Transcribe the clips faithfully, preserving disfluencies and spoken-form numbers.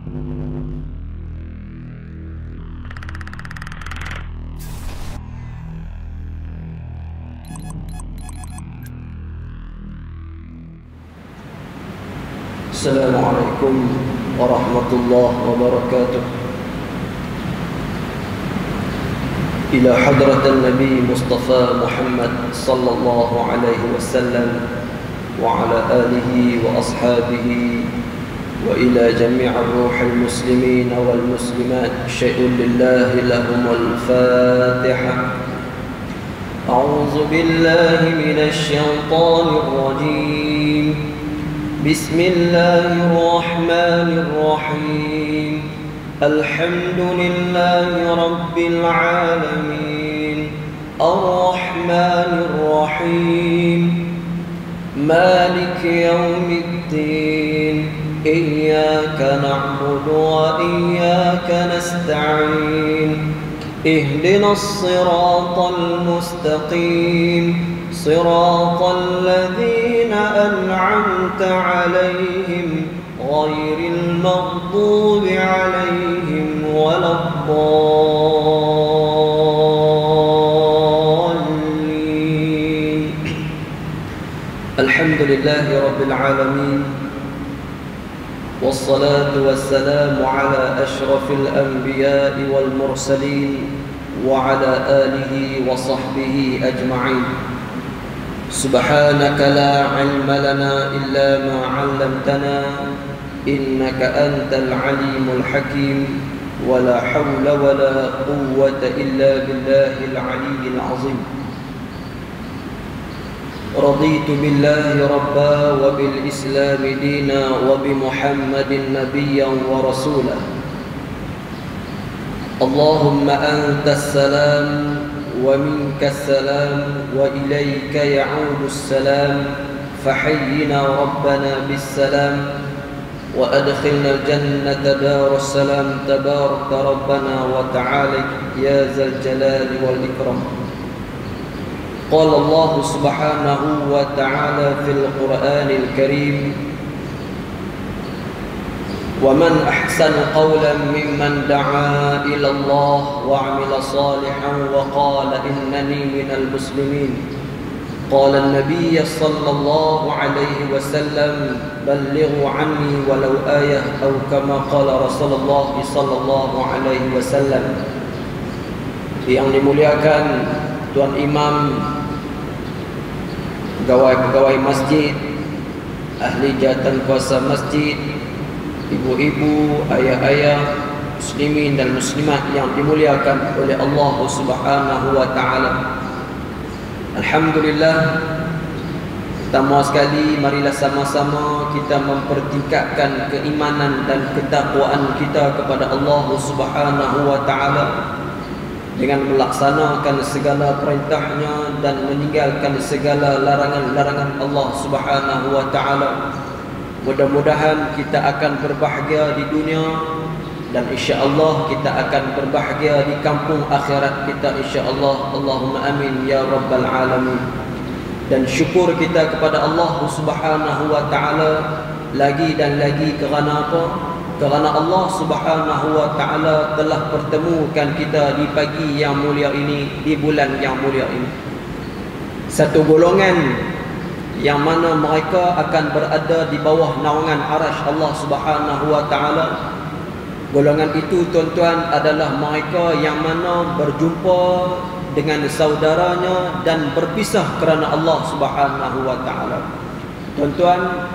Assalamualaikum warahmatullahi wabarakatuh. Ila hadratan Nabi Mustafa Muhammad sallallahu alaihi wasallam wa ala alihi wa ashabihi wa ila jami' ar-ruhil muslimin wal muslimat syai'un lillahi lahumul Fatihah. A'udzu billahi minasy syaithanir rajim. بسم الله الرحمن الرحيم الحمد لله رب العالمين الرحمن الرحيم مالك يوم الدين إياك نعبد وإياك نستعين اهدنا الصراط المستقيم صراط الذين أنعمت عليهم غير المغضوب عليهم ولا الضالين. الحمد لله رب العالمين والصلاة والسلام على أشرف الأنبياء والمرسلين وعلى آله وصحبه أجمعين. سبحانك لا علم لنا إلا ما علمتنا إنك أنت العليم الحكيم ولا حول ولا قوة إلا بالله العلي العظيم. رضيت بالله ربا وبالإسلام دينا وبمحمد نبيا ورسولا. اللهم أنت السلام ومنك السلام وإليك يعود السلام فحينا ربنا بالسلام وأدخلنا الجنة دار السلام تبارك ربنا وتعالى يا ذا الجلال والإكرام. قال الله سبحانه وتعالى في القرآن الكريم ومن أحسن قولا ممن دعا إلى الله وعمل صالحا وقال إنني من المسلمين. قال النبي صلى الله عليه وسلم بلغوا عني ولو آية أو كما قال رسول الله صلى الله عليه وسلم. Yang dimuliakan Tuan Imam, pegawai-pegawai masjid, ahli jawatan kuasa masjid, ibu-ibu, ayah-ayah, muslimin dan muslimat yang dimuliakan oleh Allah Subhanahu wa taala. Alhamdulillah, pertama sekali marilah sama-sama kita mempertingkatkan keimanan dan ketakwaan kita kepada Allah Subhanahu wa taala dengan melaksanakan segala perintahnya dan meninggalkan segala larangan-larangan Allah Subhanahu wa taala. Mudah-mudahan kita akan berbahagia di dunia dan insya-Allah kita akan berbahagia di kampung akhirat kita insya-Allah. Allahumma amin ya rabbal alamin. Dan syukur kita kepada Allah Subhanahu wa taala lagi dan lagi kerana apa? Kerana Allah Subhanahu wa taala telah pertemukan kita di pagi yang mulia ini, di bulan yang mulia ini. Satu golongan yang mana mereka akan berada di bawah naungan arasy Allah Subhanahu wa taala. Golongan itu tuan-tuan adalah mereka yang mana berjumpa dengan saudaranya dan berpisah kerana Allah Subhanahu wa taala. Tuan-tuan,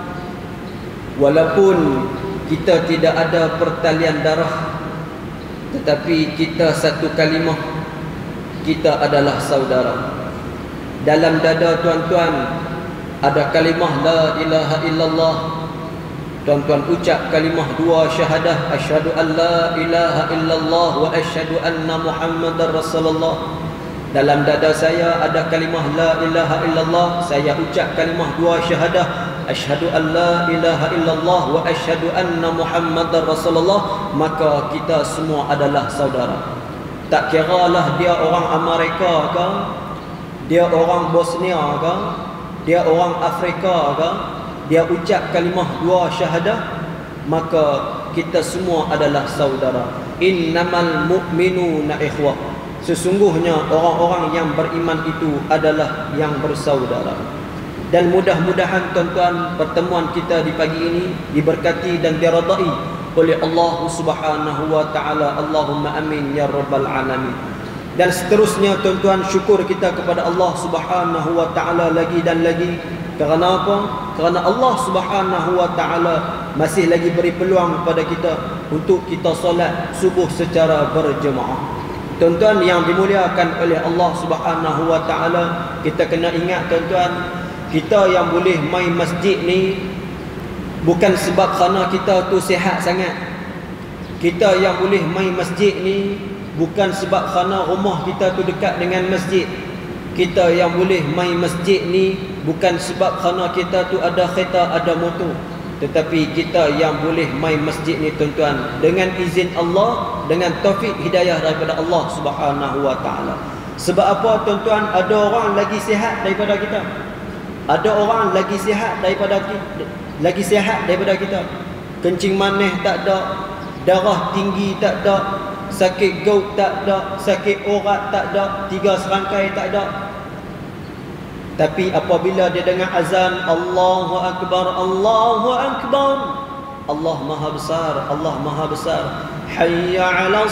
walaupun kita tidak ada pertalian darah, tetapi kita satu kalimah, kita adalah saudara. Dalam dada tuan-tuan ada kalimah la ilaha illallah. Tuan-tuan ucap kalimah dua syahadah, asyhadu an la ilaha illallah wa asyhadu anna muhammadar rasulullah. Dalam dada saya ada kalimah la ilaha illallah, saya ucap kalimah dua syahadah, asyhadu an la ilaha illallah wa asyhadu anna muhammadar rasulullah, maka kita semua adalah saudara. Tak kiralah dia orang Amerika ke, dia orang Bosnia ke, dia orang Afrika ke, dia ucap kalimah dua syahadah, maka kita semua adalah saudara. Innamal mu'minuna ikhwah. Sesungguhnya orang-orang yang beriman itu adalah yang bersaudara. Dan mudah-mudahan tuan-tuan, pertemuan kita di pagi ini diberkati dan diridai oleh Allah Subhanahu wa taala. Allahumma amin ya rabbal alamin. Dan seterusnya tuan-tuan, syukur kita kepada Allah Subhanahu wa taala lagi dan lagi. Kerana apa? Kerana Allah Subhanahu wa taala masih lagi beri peluang kepada kita untuk kita solat subuh secara berjemaah. Tuan-tuan yang dimuliakan oleh Allah Subhanahu wa taala, kita kena ingat tuan-tuan, kita yang boleh main masjid ni bukan sebab kerana kita tu sihat sangat. Kita yang boleh main masjid ni bukan sebab kerana rumah kita tu dekat dengan masjid. Kita yang boleh main masjid ni bukan sebab kerana kita tu ada kereta, ada motor. Tetapi kita yang boleh main masjid ni tuan-tuan, dengan izin Allah, dengan taufik hidayah daripada Allah Subhanahu wa taala. Sebab apa tuan-tuan? Ada orang lagi sihat daripada kita. Ada orang lagi sihat daripada kita, lagi sihat daripada kita. Kencing manis tak ada, darah tinggi tak ada, sakit gout tak ada, sakit urat tak ada, tiga serangkai tak ada. Tapi apabila dia dengar azan, Allahu Akbar, Allahu Akbar, Allah Maha Besar, Allah Maha Besar, Hayya 'alas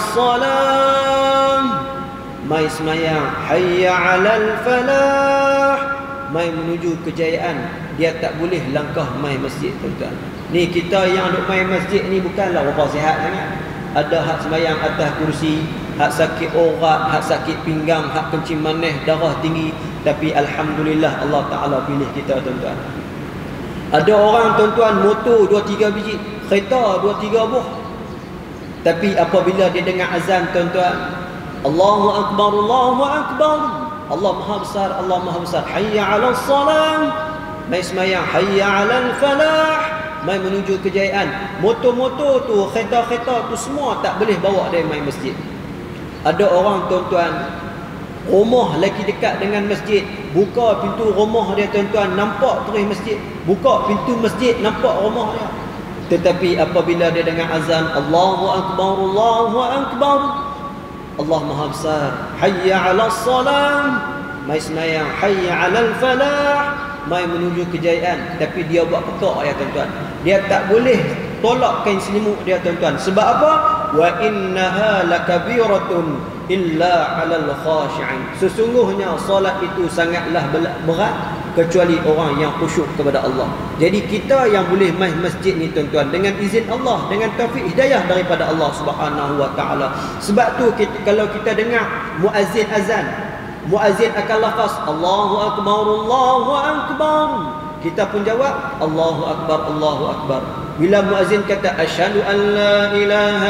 salam, mai semayang, Hayya 'alal falah, mai menuju kejayaan. Dia tak boleh langkah mai masjid tuan-tuan. Ni kita yang duk mai masjid ni bukanlah berapa sihat sangat. Ada hak semayang atas kursi, hak sakit urat, hak sakit pinggang, hak kencing manis, darah tinggi. Tapi alhamdulillah Allah Ta'ala pilih kita tuan-tuan. Ada orang tuan-tuan motor dua tiga biji, kereta dua tiga buah. Tapi apabila dia dengar azan tuan-tuan, Allahu Akbar, Allahu Akbar, Allah Maha Besar, Allah Maha Besar, Hayya 'alas salam, mai semayang, Hayya 'alal falah, mai menuju kejayaan. Motor-motor tu, kereta-kereta tu semua tak boleh bawa dia mai masjid. Ada orang tuan-tuan, rumah lagi dekat dengan masjid, buka pintu rumah dia tuan-tuan, nampak terus masjid. Buka pintu masjid, nampak rumah dia. Tetapi apabila dia dengar azan, Allahu Akbar, Allahu Akbar, Allah Maha Besar, Hayya 'alas salam, mai semayang, Hayya 'alal falah, mai menuju kejayaan. Tapi dia buat pekak ya tuan-tuan. Dia tak boleh tolak kain selimut dia tuan-tuan. Sebab apa? Wa innaha lakabiratun illa 'alal khashi'in. Sesungguhnya solat itu sangatlah berat kecuali orang yang khusyuk kepada Allah. Jadi kita yang boleh main masjid ni tuan-tuan, dengan izin Allah, dengan taufik hidayah daripada Allah Subhanahu wa taala. Sebab tu kita, kalau kita dengar muazzin azan, muazzin akan lafaz Allahu Akbar, Allahu Akbar, kita pun jawab Allahu Akbar, Allahu Akbar. Bila muazzin kata asyhadu an la ilaha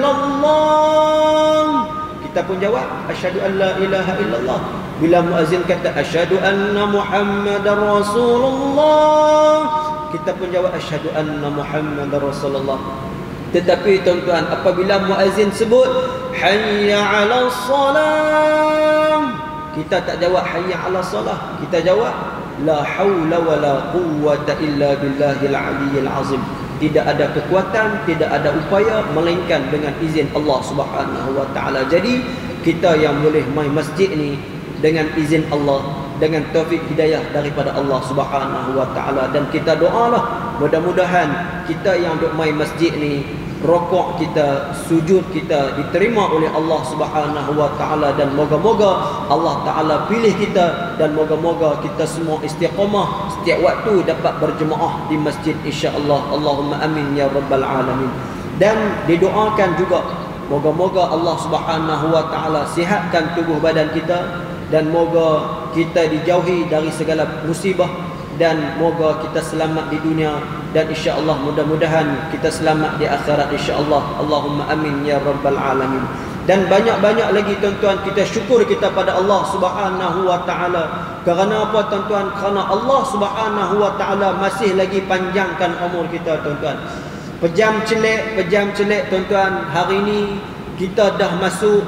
illallah, kita pun jawab asyhadu an la ilaha illallah. Bila muazzin kata asyhadu anna Muhammadar Rasulullah, kita pun jawab asyhadu anna Muhammadar Rasulullah. Tetapi tuan-tuan, apabila muazzin sebut hayya 'alas salam, kita tak jawab hayya 'alas salah, kita jawab la haula wala quwwata illa billahil aliyyil azim. Tidak ada kekuatan, tidak ada upaya melainkan dengan izin Allah Subhanahu wa taala. Jadi kita yang boleh main masjid ni dengan izin Allah, dengan taufik hidayah daripada Allah Subhanahu wa taala. Dan kita doalah mudah-mudahan kita yang duk main masjid ni, rokok kita, sujud kita diterima oleh Allah Subhanahu wa taala, dan moga-moga Allah taala pilih kita, dan moga-moga kita semua istiqamah setiap waktu dapat berjemaah di masjid insya-Allah. Allahumma amin ya rabbal alamin. Dan didoakan juga moga-moga Allah Subhanahu wa taala sihatkan tubuh badan kita, dan moga kita dijauhi dari segala musibah, dan moga kita selamat di dunia, dan insya-Allah mudah-mudahan kita selamat di akhirat insya-Allah. Allahumma amin ya rabbal alamin. Dan banyak-banyak lagi tuan-tuan, kita syukur kita pada Allah Subhanahu wa taala. Kerana apa tuan-tuan? Kerana Allah Subhanahu wa taala masih lagi panjangkan umur kita tuan-tuan. Pejam celik, pejam celik tuan-tuan, hari ini kita dah masuk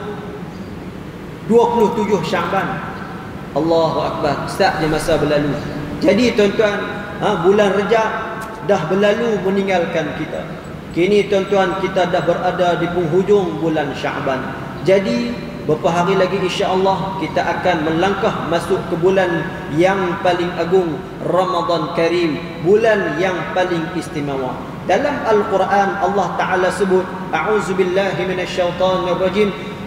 dua puluh tujuh Syaban. Allahu akbar, start je masa berlalu. Jadi tuan-tuan, ha, bulan Rejab dah berlalu meninggalkan kita. Kini tuan-tuan, kita dah berada di penghujung bulan Syaban. Jadi beberapa hari lagi insya-Allah kita akan melangkah masuk ke bulan yang paling agung, Ramadan Karim, bulan yang paling istimewa. Dalam Al-Quran Allah Ta'ala sebut, a'udzubillahi minasyaitonir rajim,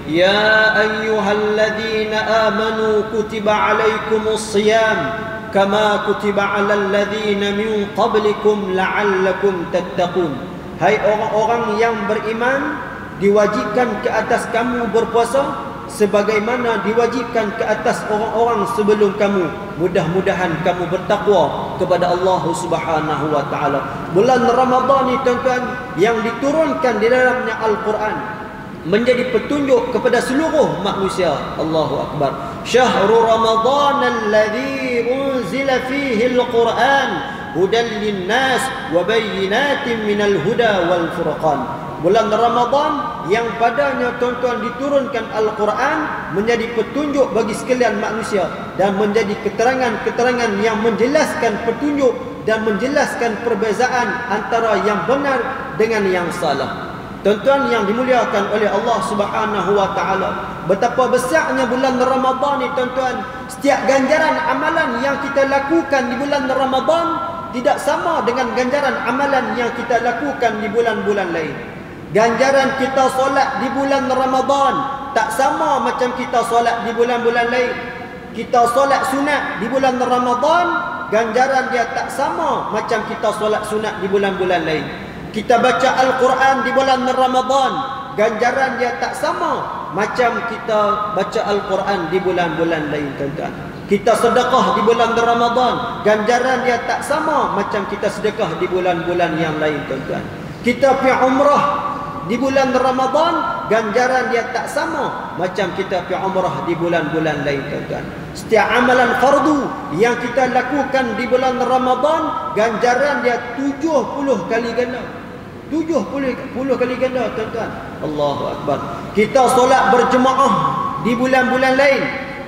ya ayyuhalladzina amanu kutiba alaikumus shiyam kama kutiba alal ladzina min qablikum la'allakum tattaqun. Hai orang-orang yang beriman, diwajibkan ke atas kamu berpuasa sebagaimana diwajibkan ke atas orang-orang sebelum kamu. Mudah-mudahan kamu bertakwa kepada Allah Subhanahu wa taala. Bulan Ramadan ni tuan-tuan, yang diturunkan di dalamnya Al-Quran, menjadi petunjuk kepada seluruh manusia. Allahu akbar. Syahrul Ramadan alladzi unzila fihi al-Quran hudan linnas wa bayyinatin minal huda wal furqan. Bulan Ramadan yang padanya tuan-tuan diturunkan Al-Quran menjadi petunjuk bagi sekalian manusia dan menjadi keterangan-keterangan yang menjelaskan petunjuk dan menjelaskan perbezaan antara yang benar dengan yang salah. Tuan-tuan yang dimuliakan oleh Allah Subhanahu wa taala, betapa besarnya bulan Ramadan ni tuan-tuan. Setiap ganjaran amalan yang kita lakukan di bulan Ramadan tidak sama dengan ganjaran amalan yang kita lakukan di bulan-bulan lain. Ganjaran kita solat di bulan Ramadan tak sama macam kita solat di bulan-bulan lain. Kita solat sunat di bulan Ramadan, ganjaran dia tak sama macam kita solat sunat di bulan-bulan lain. Kita baca Al-Quran di bulan Ramadan, ganjaran dia tak sama macam kita baca Al-Quran di bulan-bulan lain tuan-tuan. Kita sedekah di bulan Ramadan, ganjaran dia tak sama macam kita sedekah di bulan-bulan yang lain tuan-tuan. Kita pergi umrah di bulan Ramadan, ganjaran dia tak sama macam kita pergi umrah di bulan-bulan lain tuan-tuan. Setiap amalan fardu yang kita lakukan di bulan Ramadan, ganjaran dia tujuh puluh kali ganda. tujuh puluh kali ganda tuan-tuan. Allahu akbar. Kita solat berjemaah di bulan-bulan lain,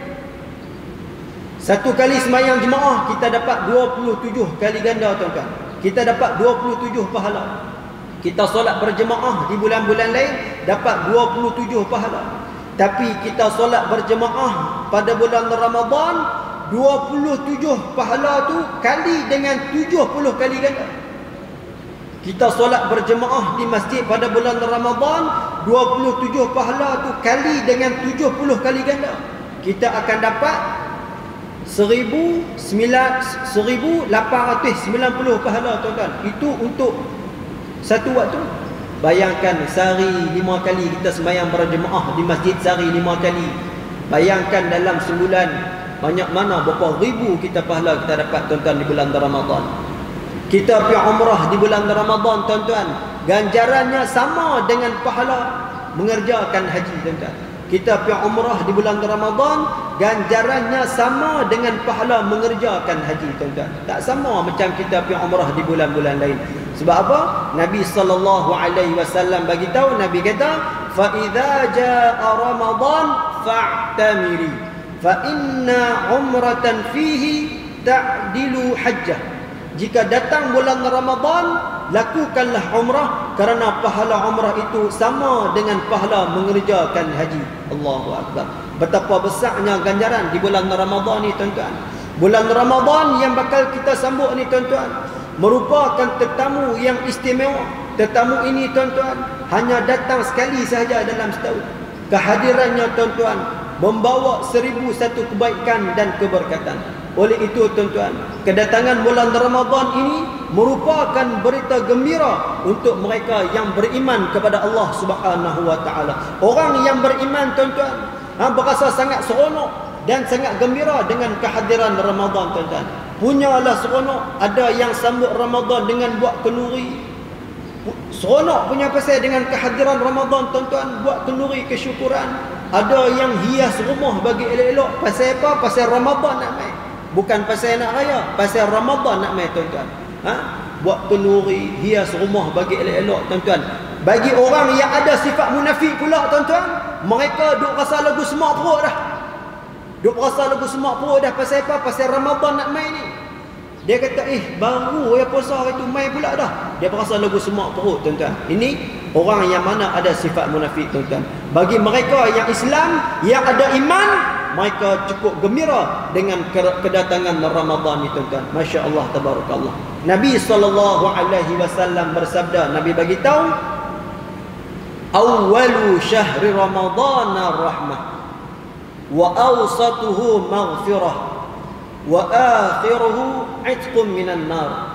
satu kali sembahyang jemaah kita dapat dua puluh tujuh kali ganda tuan-tuan. Kita dapat dua puluh tujuh pahala. Kita solat berjemaah di bulan-bulan lain dapat dua puluh tujuh pahala. Tapi kita solat berjemaah pada bulan Ramadan, dua puluh tujuh pahala tu kali dengan tujuh puluh kali ganda. Kita solat berjemaah di masjid pada bulan Ramadan, dua puluh tujuh pahala tu kali dengan tujuh puluh kali ganda. Kita akan dapat seribu lapan ratus sembilan puluh pahala tuan-tuan. Itu untuk satu waktu. Bayangkan sehari lima kali kita sembahyang berjemaah di masjid, sehari lima kali. Bayangkan dalam sebulan banyak mana berapa ribu kita pahala kita dapat tuan-tuan di bulan Ramadan. Kita pergi umrah di bulan Ramadan tuan-tuan, ganjarannya sama dengan pahala mengerjakan haji tuan-tuan. Kita pergi umrah di bulan Ramadan, ganjarannya sama dengan pahala mengerjakan haji tuan-tuan. Tak sama macam kita pergi umrah di bulan-bulan lain. Sebab apa? Nabi sallallahu alaihi wasallam bagi tahu, Nabi kata, "Fa idza jaa Ramadan fa'tamiri, fa inna umratan fihi ta'dilu hajjah." Jika datang bulan Ramadan, lakukanlah umrah kerana pahala umrah itu sama dengan pahala mengerjakan haji. Allahu akbar. Betapa besarnya ganjaran di bulan Ramadan ni tuan-tuan. Bulan Ramadan yang bakal kita sambut ni tuan-tuan merupakan tetamu yang istimewa. Tetamu ini tuan-tuan hanya datang sekali sahaja dalam setahun. Kehadirannya tuan-tuan membawa seribu satu kebaikan dan keberkatan. Oleh itu tuan-tuan, kedatangan bulan Ramadan ini merupakan berita gembira untuk mereka yang beriman kepada Allah Subhanahu wa taala. Orang yang beriman tuan-tuan, ha, berasa sangat seronok dan sangat gembira dengan kehadiran Ramadan tuan-tuan. Punyalah seronok. Ada yang sambut Ramadan dengan buat kenduri. Seronok punya pasal dengan kehadiran Ramadan tuan-tuan, buat kenduri kesyukuran. Ada yang hias rumah bagi elok-elok. Pasal apa? Pasal Ramadan nak mai. Bukan pasal nak raya, pasal Ramadan nak mai tuan-tuan. Ha? Buat kenduri, hias rumah bagi elok-elok tuan-tuan. Bagi orang yang ada sifat munafik pula tuan-tuan, mereka duk rasa lagu semak perut dah. Duk rasa lagu semak perut dah. Pasal apa? Pasal Ramadan nak mai ni. Dia kata, eh baru ya puasa itu mai pula dah. dia rasa lagu semak perut, tuan-tuan. Ini orang yang mana ada sifat munafik, tuan-tuan. Bagi mereka yang Islam, yang ada iman, mereka cukup gembira dengan kedatangan Ramadan ni, tuan-tuan. Masya Allah, tabarakallah. Nabi sallallahu alaihi wasallam bersabda, Nabi bagi tahu, awwalu syahri Ramadan rahmah, wa awsatuhu maghfirah, wa akhiruhu itqun minan nar.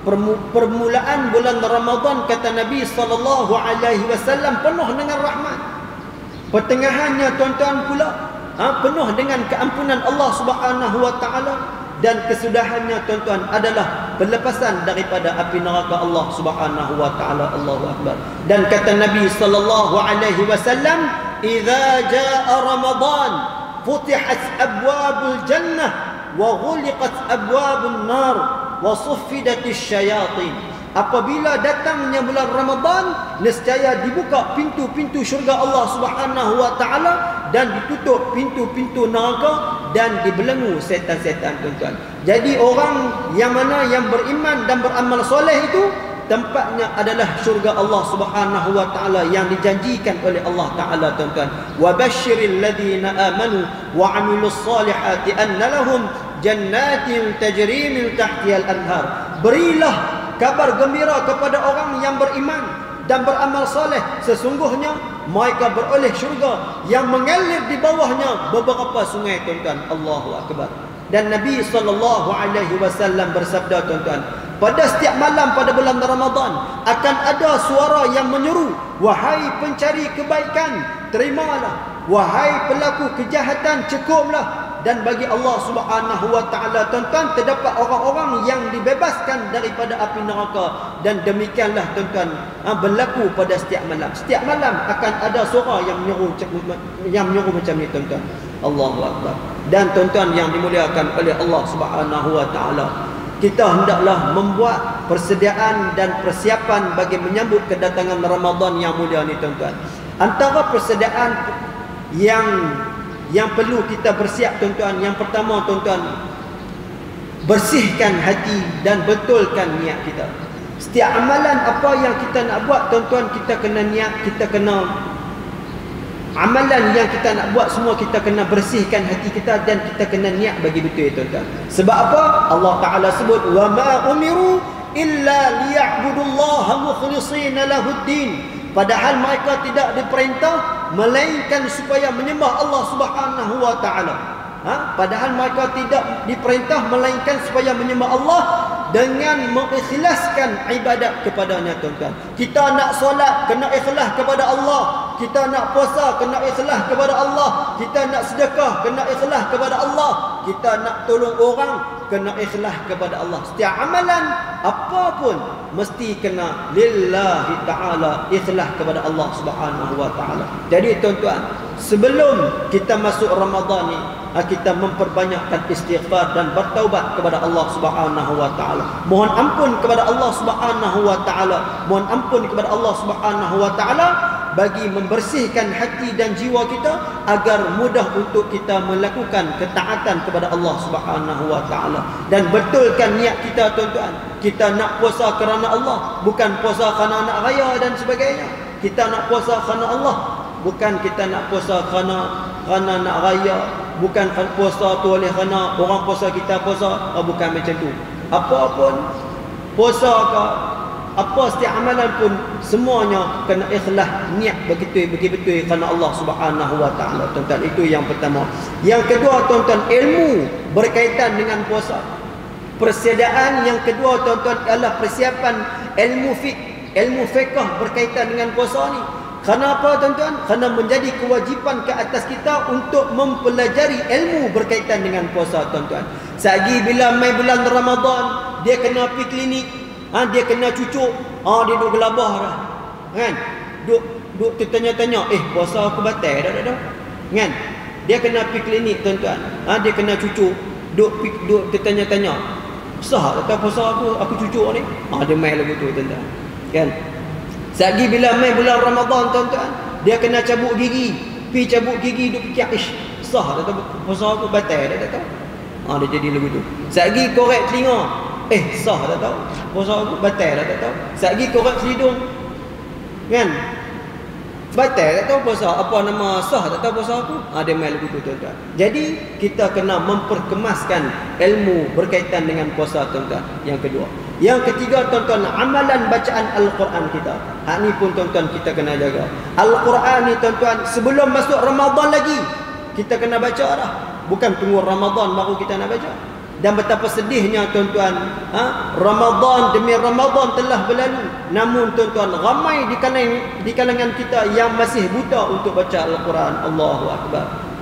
Permulaan bulan Ramadan, kata Nabi sallallahu alaihi wasallam, penuh dengan rahmat. Pertengahannya, tuan-tuan, pula ha, penuh dengan keampunan Allah Subhanahu wa taala, dan kesudahannya, tuan-tuan, adalah pelepasan daripada api neraka Allah Subhanahu wa taala. Allahu akbar. Dan kata Nabi sallallahu alaihi wasallam, idza jaa Ramadan futihat abwabul jannah wa ghuliqat abwabun nar wa suffidatis syayatin. Apabila datangnya bulan Ramadan, nescaya dibuka pintu-pintu syurga Allah Subhanahu wa taala, dan ditutup pintu-pintu neraka, dan dibelenggu setan-setan, tuan-tuan. Jadi orang yang mana yang beriman dan beramal soleh itu, tempatnya adalah syurga Allah Subhanahu wa taala yang dijanjikan oleh Allah taala, tuan-tuan. Wa basyiril ladzina amanu wa amilus solihati anna lahum jannatin tajri min tahtihal anhar. Berilah kabar gembira kepada orang yang beriman dan beramal soleh, sesungguhnya mereka beroleh syurga yang mengalir di bawahnya beberapa sungai, tuan-tuan. Allahu akbar. Dan Nabi sallallahu alaihi wasallam bersabda, tuan-tuan, pada setiap malam pada bulan Ramadan akan ada suara yang menyeru, wahai pencari kebaikan, terimalah, wahai pelaku kejahatan, cukuplah. Dan bagi Allah Subhanahu wa taala, tuan-tuan, terdapat orang-orang yang dibebaskan daripada api neraka. Dan demikianlah, tuan-tuan, berlaku pada setiap malam. Setiap malam akan ada suara yang menyeru yang menyeru macam ni, tuan-tuan. Allahu akbar. Dan tuan-tuan yang dimuliakan oleh Allah Subhanahu wa taala, kita hendaklah membuat persediaan dan persiapan bagi menyambut kedatangan Ramadan yang mulia ni, tuan-tuan. Antara persediaan yang yang perlu kita bersiap, tuan-tuan, yang pertama, tuan-tuan, bersihkan hati dan betulkan niat kita. Setiap amalan apa yang kita nak buat, tuan-tuan, kita kena niat, kita kena amalan yang kita nak buat semua, kita kena bersihkan hati kita dan kita kena niat bagi betul, tuan-tuan. Sebab apa? Allah Taala sebut, wa ma umiru illa liya'budullaha mukhlishina lahuddin. Padahal mereka tidak diperintah melainkan supaya menyembah Allah Subhanahu wa taala. Ha? Padahal mereka tidak diperintah melainkan supaya menyembah Allah dengan mengikhlaskan ibadat kepadanya, tuan-tuan. Kita nak solat kena ikhlas kepada Allah, kita nak puasa kena ikhlas kepada Allah, kita nak sedekah kena ikhlas kepada Allah, kita nak tolong orang kena ikhlas kepada Allah. Setiap amalan apapun mesti kena lillahi ta'ala, ikhlas kepada Allah Subhanahu wa ta'ala. Jadi, tuan-tuan, sebelum kita masuk Ramadan ni, kita memperbanyakkan istighfar dan bertaubat kepada Allah Subhanahu wa taala. Mohon ampun kepada Allah Subhanahu wa taala. Mohon ampun kepada Allah Subhanahu wa taala bagi membersihkan hati dan jiwa kita agar mudah untuk kita melakukan ketaatan kepada Allah Subhanahu wa taala. Dan betulkan niat kita, tuan-tuan. Kita nak puasa kerana Allah, bukan puasa kerana nak raya dan sebagainya. Kita nak puasa kerana Allah, bukan kita nak puasa kerana kerana nak raya, bukan puasa tu oleh kerana orang puasa kita puasa, oh, bukan macam tu. Apa pun puasa ke apa setiap amalan pun semuanya kena ikhlas niat begitu begitu kerana Allah Subhanahu wa taala, tuan-tuan. Itu yang pertama. Yang kedua, tuan-tuan, ilmu berkaitan dengan puasa. Persediaan yang kedua, tuan-tuan, adalah persiapan ilmu fiqh, ilmu fiqh berkaitan dengan puasa ni. Kenapa, tuan-tuan? Kerana menjadi kewajipan ke atas kita untuk mempelajari ilmu berkaitan dengan puasa, tuan-tuan. Sagi bila mai bulan Ramadan, dia kena pergi klinik, ha, dia kena cucuk, ha, dia duduk gelabah dah, kan? Duk duk tertanya-tanya, eh puasa aku batal dah dah dah, kan? Dia kena pergi klinik, tuan-tuan, ha, dia kena cucuk, duk duk tertanya-tanya, sah tak puasa aku, aku cucuk ni, ha, dia mai lagu tu, tuan-tuan, kan? Sagi bila mai bulan Ramadan, tuan-tuan, dia kena cabuk gigi, pi cabuk gigi, duk fikir, ish, sah tak puasa aku batal dah tak tahu. Ha, dia jadi lagu tu. Sagi korek telinga, Eh sah tak tahu. Puasa aku batal tak tahu. Satgi korek selidung. Kan? Batal tak tahu puasa. Apa nama sah tak tahu puasa aku. Ha, dia main lagu tu tuan-tuan. Jadi kita kena memperkemaskan ilmu berkaitan dengan puasa tuan-tuan. Yang kedua. Yang ketiga tuan-tuan, amalan bacaan Al-Quran kita. Hak ni pun tuan-tuan kita kena jaga. Al-Quran ni tuan-tuan sebelum masuk Ramadan lagi kita kena baca dah. Bukan tunggu Ramadan baru kita nak baca. Dan betapa sedihnya tuan-tuan, ha? Ramadan demi Ramadan telah berlalu, namun tuan-tuan ramai di kalangan di kalangan kita yang masih buta untuk baca Al-Quran. Allahu Akbar.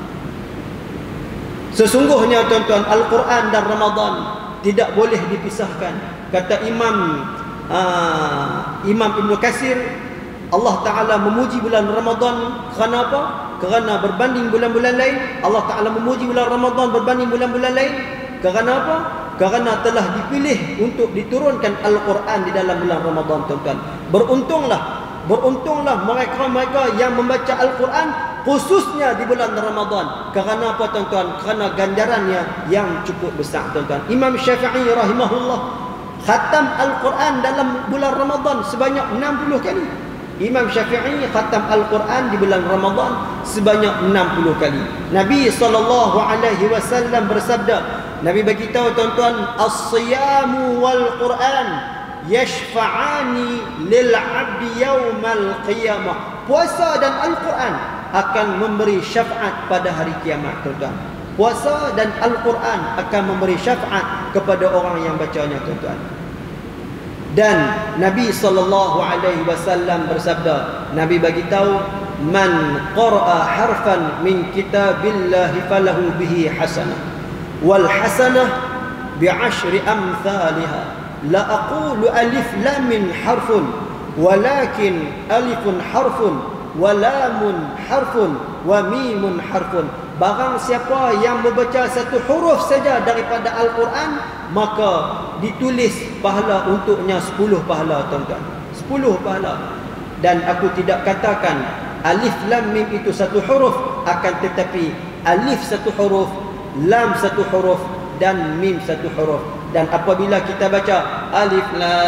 Sesungguhnya tuan-tuan, Al-Quran dan Ramadan tidak boleh dipisahkan. Kata Imam uh, Imam Ibn Katsir, Allah Ta'ala memuji bulan Ramadan kerana apa? Kerana berbanding bulan-bulan lain. Allah Ta'ala memuji bulan Ramadan berbanding bulan-bulan lain kerana apa? Kerana telah dipilih untuk diturunkan Al-Quran di dalam bulan Ramadan tuan-tuan. Beruntunglah Beruntunglah mereka-mereka yang membaca Al-Quran khususnya di bulan Ramadan. Kerana apa tuan-tuan? Kerana ganjarannya yang cukup besar tuan-tuan. Imam Syafi'i rahimahullah khatam Al-Quran dalam bulan Ramadan sebanyak enam puluh kali. Imam Syafi'i khatam Al-Quran di bulan Ramadan sebanyak enam puluh kali. Nabi sallallahu alaihi wasallam bersabda, Nabi bagi tahu tuan-tuan, as-siyamu wal Quran yashfa'ani lil 'abdi yaumal qiyamah. Puasa dan Al-Quran akan memberi syafaat pada hari kiamat tuan-tuan. Puasa dan Al-Quran akan memberi syafaat kepada orang yang bacanya tuan-tuan. Dan Nabi sallallahu alaihi wasallam bersabda, Nabi bagi tahu, man qara'a harfan min kitabillahi falahu bihi hasanah wal hasanah bi'ashri amsalha. La aqulu alif lam min harfun walakin alifun harfun wa lamun harfun wa mimun harfun. Barang siapa yang membaca satu huruf saja daripada Al-Quran, maka ditulis pahala untuknya sepuluh pahala tuan-tuan. Sepuluh pahala. Dan aku tidak katakan alif lam mim itu satu huruf, akan tetapi alif satu huruf, lam satu huruf dan mim satu huruf. Dan apabila kita baca alif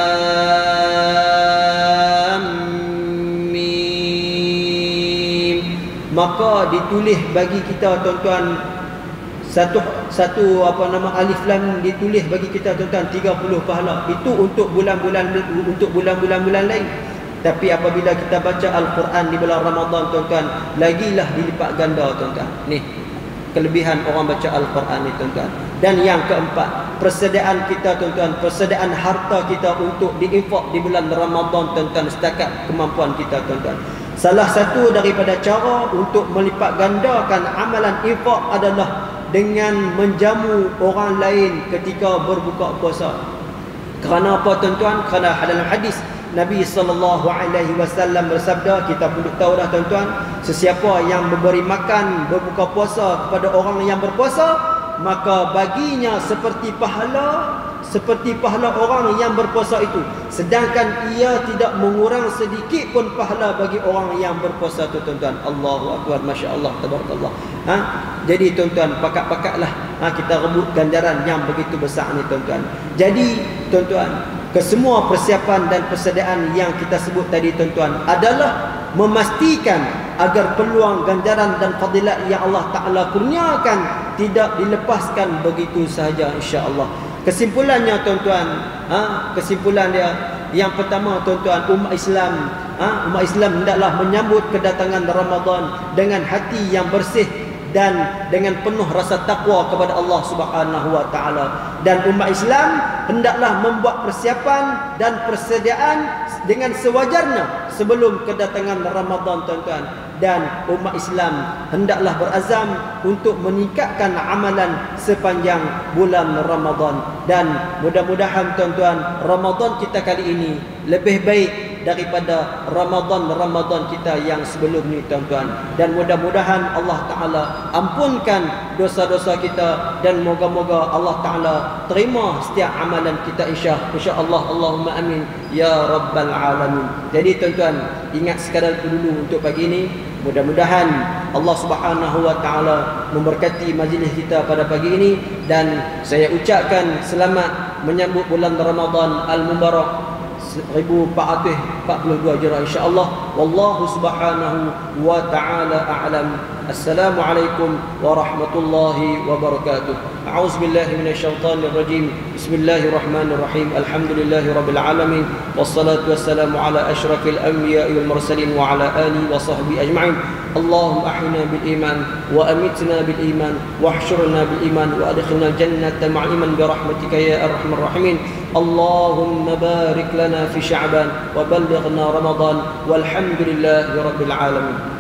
lam mim, maka ditulis bagi kita tuan-tuan satu satu apa nama alif lam ditulis bagi kita tuan-tuan tiga puluh pahala. Itu untuk bulan-bulan untuk bulan-bulan bulan lain. Tapi apabila kita baca Al-Quran di bulan Ramadan tuan-tuan, lagilah dilipat ganda tuan-tuan. Ni kelebihan orang baca Al-Quran ni tuan-tuan. Dan yang keempat, persediaan kita tuan-tuan, persediaan harta kita untuk diinfak di bulan Ramadan tuan-tuan setakat kemampuan kita tuan-tuan. Salah satu daripada cara untuk melipat gandakan amalan infak adalah dengan menjamu orang lain ketika berbuka puasa. Kerana apa tuan-tuan? Kerana dalam hadis Nabi sallallahu alaihi wasallam bersabda, kita pun tahu dah tuan-tuan, sesiapa yang memberi makan berbuka puasa kepada orang yang berpuasa, maka baginya seperti pahala seperti pahala orang yang berpuasa itu, sedangkan ia tidak mengurang sedikit pun pahala bagi orang yang berpuasa itu tuan-tuan. Allahu Akbar, masya-Allah, tabarakallah. Ha? Jadi tuan-tuan, pakat-pakatlah ha, kita rebut ganjaran yang begitu besar ni tuan-tuan. Jadi tuan-tuan, kesemua persiapan dan persediaan yang kita sebut tadi tuan-tuan adalah memastikan agar peluang ganjaran dan fadilat yang Allah Ta'ala kurniakan tidak dilepaskan begitu sahaja, insya-Allah. Kesimpulannya tuan-tuan, ha, kesimpulan dia yang pertama tuan-tuan, umat Islam, ha, umat Islam hendaklah menyambut kedatangan Ramadan dengan hati yang bersih dan dengan penuh rasa takwa kepada Allah Subhanahu wa taala. Dan umat Islam hendaklah membuat persiapan dan persediaan dengan sewajarnya sebelum kedatangan Ramadan tuan-tuan. Dan umat Islam hendaklah berazam untuk meningkatkan amalan sepanjang bulan Ramadan. Dan mudah-mudahan tuan-tuan, Ramadan kita kali ini lebih baik daripada Ramadan-Ramadan kita yang sebelum ni tuan-tuan. Dan mudah-mudahan Allah Ta'ala ampunkan dosa-dosa kita, dan moga-moga Allah Ta'ala terima setiap amalan kita, insya insya-Allah. Allahumma amin ya rabbal alamin. Jadi tuan-tuan, ingat sekadar itu dulu untuk pagi ini. Mudah-mudahan Allah Subhanahu wa taala memberkati majlis kita pada pagi ini, dan saya ucapkan selamat menyambut bulan Ramadan Al-Mubarak seribu empat ratus empat puluh dua Hijrah insya-Allah. Wallahu subhanahu wa ta'ala a'lam. Assalamualaikum warahmatullahi wabarakatuh. A'udzubillahi minasyaitonir rajim. Bismillahirrahmanirrahim. Alhamdulillahirabbil alamin. Wassalatu wassalamu ala asyrafil anbiya'i wal mursalin wa ala alihi wa sahbihi ajma'in. Allahumma ahyina bil iman wa amitna bil iman wa ahsyurna bil iman wa adkhilna jannata ma'al iman bi rahmatika ya arhamar rahimin. Allahumma barik lana fi Sya'ban wa ballighna Ramadan walhamdulillahi rabbil alamin.